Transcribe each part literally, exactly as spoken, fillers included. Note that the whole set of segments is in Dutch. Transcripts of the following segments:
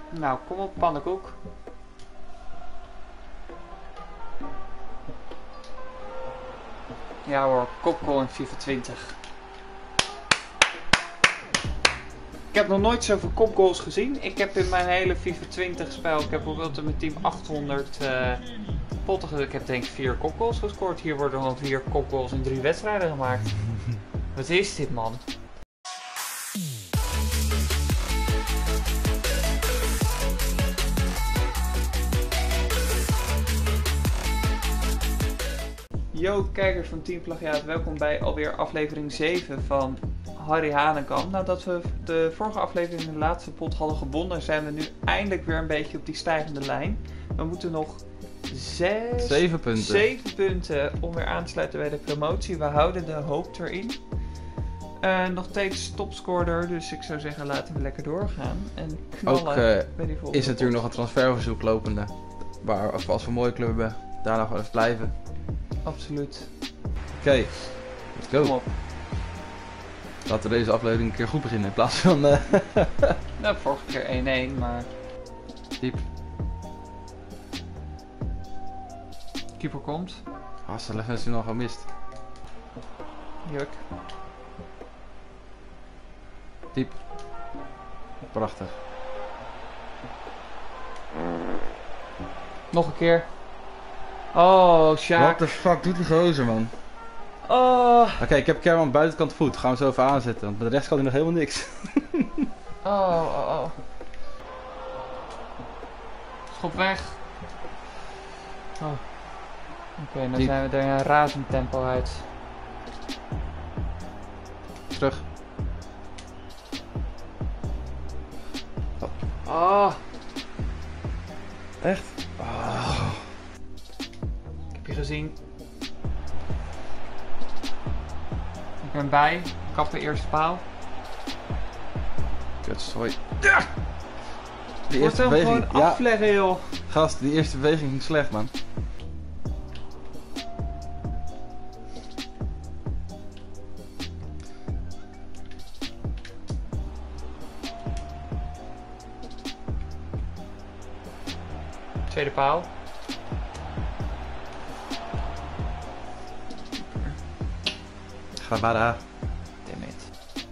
Nou, kom op, pannenkoek. Ja hoor, kopgoal in FIFA twintig. Ik heb nog nooit zoveel kopgoals gezien. Ik heb in mijn hele FIFA twintig spel, ik heb bijvoorbeeld met team achthonderd uh, potten, ik heb denk ik vier kopgoals gescoord. Hier worden gewoon vier kopgoals in drie wedstrijden gemaakt. Wat is dit, man? Yo kijkers van Team Plagiaat, welkom bij alweer aflevering zeven van Harry Hanekamp. Nadat we de vorige aflevering in de laatste pot hadden gewonnen, zijn we nu eindelijk weer een beetje op die stijgende lijn. We moeten nog zes, zeven punten. zeven punten om weer aan te sluiten bij de promotie. We houden de hoop erin. Uh, nog steeds topscorer, dus ik zou zeggen laten we lekker doorgaan. En knallen Ook uh, bij die volgende is natuurlijk pot. nog een transferverzoek lopende. Waar als we een mooie club hebben, daar nog wel even blijven. Absoluut. Oké, okay, let's go. Kom op. Laten we deze aflevering een keer goed beginnen in plaats van... Uh... Nou, vorige keer één-één, maar... Diep. Keeper komt. Ah, ze leggen ze nog gemist. Juk. Diep. Prachtig. Nog een keer. Oh, Sjaak. What the fuck doet die gozer, man? Oh. Oké, okay, ik heb Kerman buitenkant voet. Gaan we zo even aanzetten, want met de rechts kan hij nog helemaal niks. Oh, oh, oh. Schop weg. Oh. Oké, okay, dan Diep. zijn we er in een razend tempo uit. Terug. Oh. Echt? Oh. Ik heb je gezien. Ik ben bij. Kappen eerste paal. Kutzooi. Ja! Die Wordt eerste hem beweging. gewoon Ja, afleggen, joh. gast, die eerste beweging ging slecht, man. Tweede paal. Gravada. Damn it.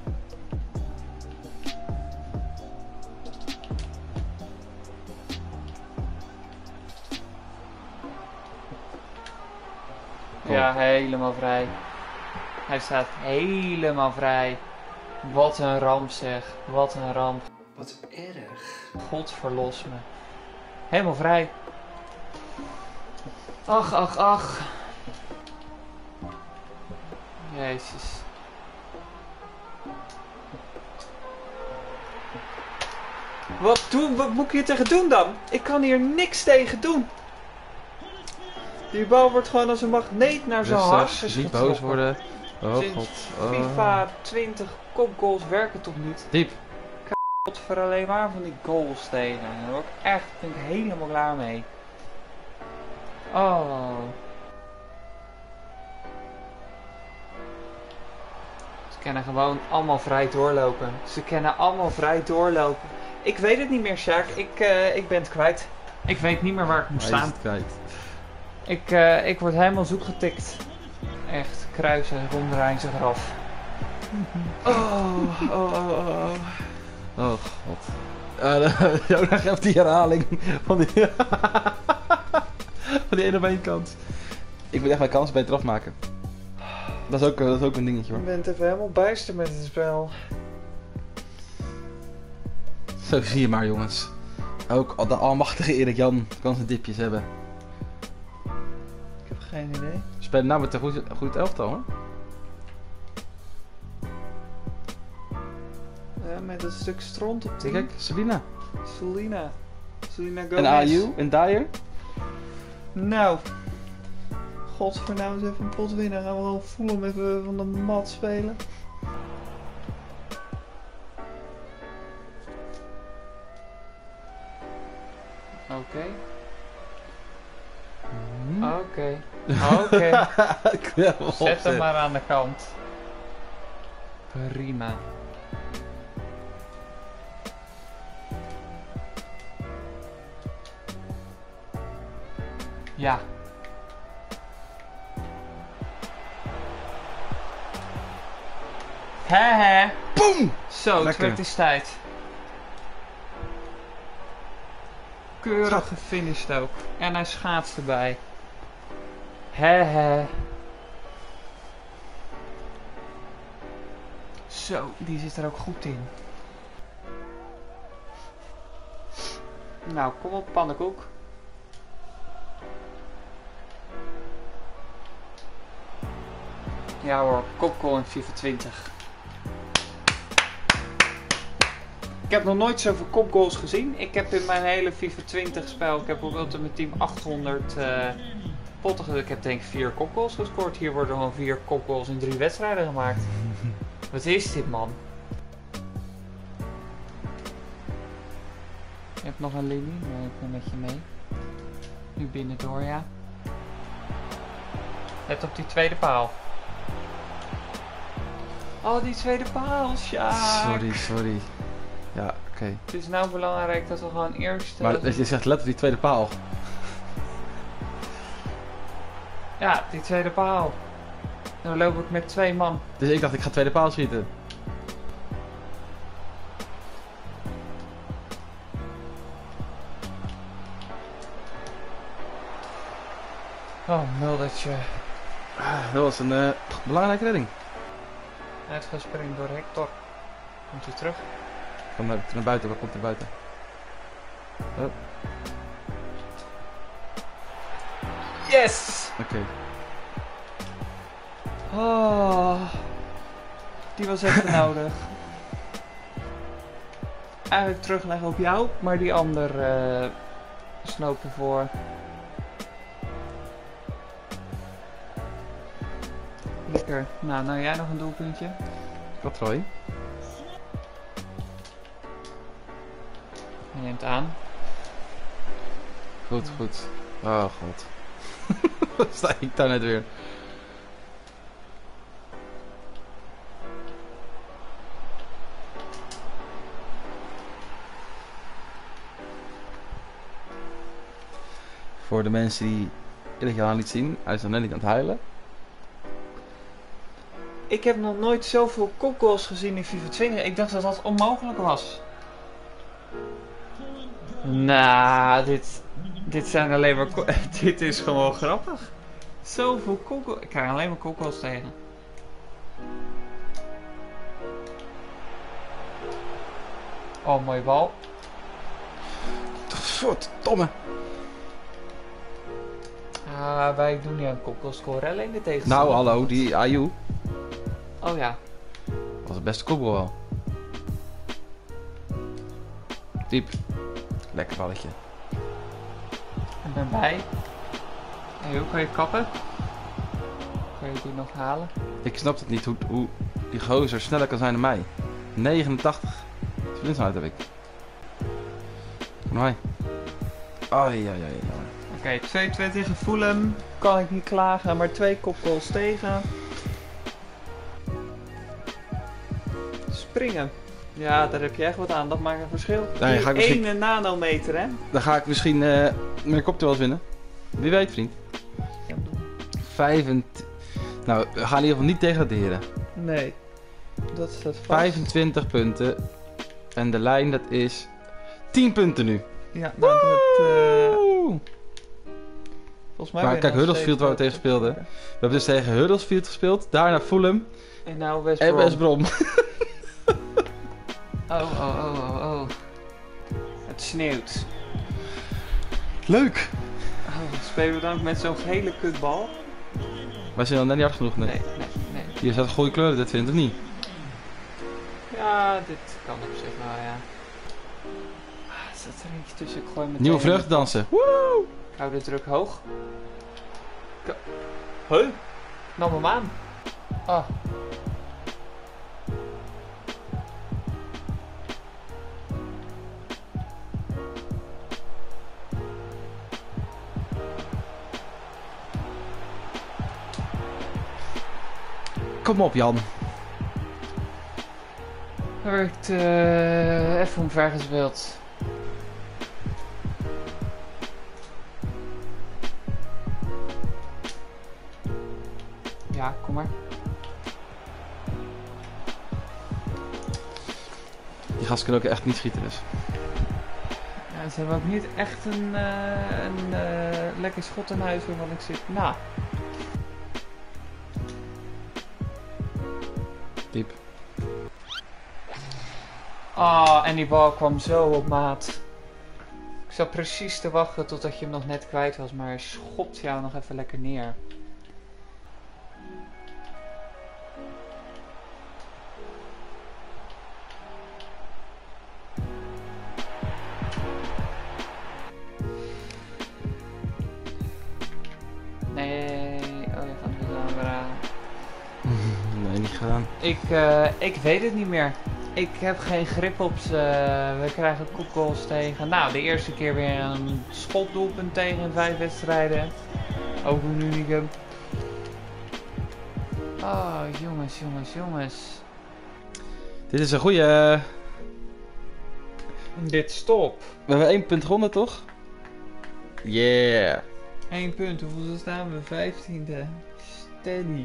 Oh. Ja, helemaal vrij. Hij staat helemaal vrij. Wat een ramp zeg. Wat een ramp. Wat erg. God verlos me. Helemaal vrij. Ach, ach, ach. Jezus. Wat doen? Wat moet ik hier tegen doen dan? Ik kan hier niks tegen doen. Die bal wordt gewoon als een magneet naar zijn hartjes Rustig, niet getrokken. boos worden. Oh Sinds god. Oh. FIFA twintig kopgoals werken toch niet? Diep. God voor alleen maar van die goals tegen. Daar word ik echt ben ik helemaal klaar mee. Oh. Ze kunnen gewoon allemaal vrij doorlopen. Ze kunnen allemaal vrij doorlopen. Ik weet het niet meer, Sjaak. Ik, uh, ik ben het kwijt. Ik weet niet meer waar ik moet Hij is staan. het kwijt. Ik, uh, ik word helemaal zoek getikt. Echt, kruisen, ronddraaien zich eraf. Oh, oh, oh, oh. Oh god. Uh, Jonas geeft die herhaling van die, van die ene beenkant. Ik moet echt mijn kans beter afmaken. Dat is ook, dat is ook een dingetje Je hoor. bent even helemaal bijster met het spel. Zo zie je maar jongens. Ook de almachtige Erik Jan kan zijn dipjes hebben. Ik heb geen idee. Spelen nou met een goed, goed elftal hoor. Ja, met een stuk stront op Kijk, team. kijk, Selina. Selina. Selina Gomez. En A U en Dyer. Nou. Godver, nou eens even een pot winnen. Gaan we wel voelen met we van de mat spelen. Oké. Okay. Hmm. Oké. Oké. Ja, Zet hem maar aan de kant. Prima. Ja. Hè hè. Boom! Zo, het Lekker. werd is tijd. Keurig gefinished ook. En hij schaatst erbij. Hè hè. Zo, die zit er ook goed in. Nou, kom op, pannenkoek. Ja hoor, kopgoal in FIFA twintig. Ik heb nog nooit zoveel kopgoals gezien. Ik heb in mijn hele FIFA twintig spel, ik heb op Ultimate Team achthonderd uh, potten ge- Ik heb denk ik vier kopgoals gescoord. Hier worden gewoon vier kopgoals in drie wedstrijden gemaakt. Wat is dit, man? Je hebt nog een linie, maar ik ben met je mee. Nu binnendoor, ja. Let op die tweede paal. Oh, die tweede paal, Sjaak. Sorry, sorry. Ja, oké. Okay. Het is nou belangrijk dat we gewoon eerst... Uh, Maar je zegt let op die tweede paal. Ja, die tweede paal. Dan loop ik met twee man. Dus ik dacht ik ga tweede paal schieten. Oh, Muldertje. Ah, dat was een uh, belangrijke redding. Uitgespringd door Hector. Komt hij terug? Kom naar, naar buiten, waar komt hij buiten? Oh. Yes! Oké. Okay. Oh, die was even nodig. Eigenlijk terugleggen op jou, maar die ander uh, snopen voor. Lekker. Nou, nou jij nog een doelpuntje. Wat Roy? Je neemt aan. Goed, goed. Oh god. Sta ik daar net weer. Voor de mensen die Erik Jan niet zien, hij is nog net niet aan het huilen. Ik heb nog nooit zoveel kopgoals gezien in FIFA twintig. Ik dacht dat dat onmogelijk was. Nou, dit, dit zijn alleen maar... Dit is gewoon grappig. Zoveel kopgoals. Ik krijg alleen maar kopgoals tegen. Oh, mooie bal. Verdomme. Ah, wij doen niet aan kopgoals scoren, alleen de tegenstander. Nou, hallo, die Ayu. Oh ja. Was het beste kopbal wel. Diep. Lekker balletje. Ik ben bij. En hoe kan je kappen? Kan je die nog halen? Ik snap het niet hoe, hoe die gozer sneller kan zijn dan mij. negenentachtig. Sprintsnelheid heb ik. Kom maar. Ai, ai, ai, ai. Oké, okay, twee twee tegen Fulham. Kan ik niet klagen, maar twee kopgoals tegen. Springen. Ja, daar heb je echt wat aan. Dat maakt een verschil. Nee, ga ik misschien... één nanometer, hè? Dan ga ik misschien uh, mijn kopje wel eens winnen. Wie weet, vriend. vijfentwintig. Nou, we gaan in ieder geval niet degraderen. Nee. Dat staat vast. vijfentwintig punten. En de lijn, dat is tien punten nu. Ja, nou dat... Uh... Volgens mij maar kijk, Huddersfield waar we tegen speelden. We hebben dus tegen Huddersfield gespeeld. Daarna Fulham. En nou West Brom. En West Brom. Oh, oh, oh, oh, oh. Het sneeuwt. Leuk. Oh, spelen we dan met zo'n hele kutbal? Wij zijn dan net niet hard genoeg. Nee, nee, nee. nee. Hier staat goede kleuren, dit vindt of niet? Ja, dit kan op zich wel, ja. Ah, er zit er eentje tussen. Ik gooi meteen... Nieuwe vreugdedansen. Woe! Ik hou de druk hoog. K huh? Ik nam hem aan. Ah. Kom op, Jan. Er werd uh, even omver gespeeld. Ja, kom maar. Die gasten kunnen ook echt niet schieten dus. Ja, ze hebben ook niet echt een, uh, een uh, lekker schot in huis waarvan ik zit. Nou. Diep. Ah, en die bal kwam zo op maat. Ik zat precies te wachten totdat je hem nog net kwijt was, maar hij schopt jou nog even lekker neer. Nee, oh je gaat het wel weer aan. Nee, niet gedaan. Ik, uh, ik weet het niet meer. Ik heb geen grip op ze. We krijgen koekgoals tegen. Nou, de eerste keer weer een schotdoelpunt tegen in vijf wedstrijden. Ook een unicum. Oh, jongens, jongens, jongens. Dit is een goede. Dit stop. We hebben één punt gewonnen, toch? Yeah. Eén punt, hoeveel staan we? Vijftiende. Steady.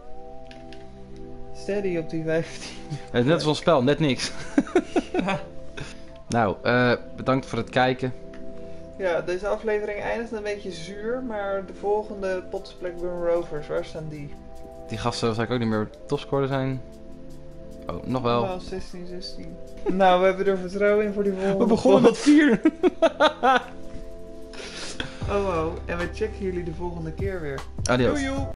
Steady op die vijftien. Het is net als ons spel, net niks. Ja. Nou, uh, bedankt voor het kijken. Ja, deze aflevering eindigt een beetje zuur, maar de volgende pot is Blackburn Rovers, waar staan die? Die gasten zou ik ook niet meer topscorer zijn. Oh, nog wel. Wel zestien zestien. Nou, we hebben er vertrouwen in voor die volgende. We begonnen pot. met vier. Oh, oh, en we checken jullie de volgende keer weer. Adios. Doei, joe.